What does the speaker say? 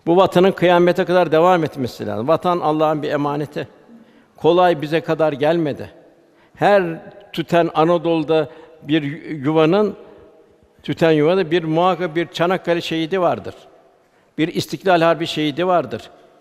Bu vatanın kıyamete kadar devam etmesi lazım. Vatan Allah'ın bir emaneti. Kolay bize kadar gelmedi. Her tüten Anadolu'da bir yuvanın tüten yuvada bir muhakkak bir Çanakkale şehidi vardır. Bir İstiklal Harbi şehidi vardır.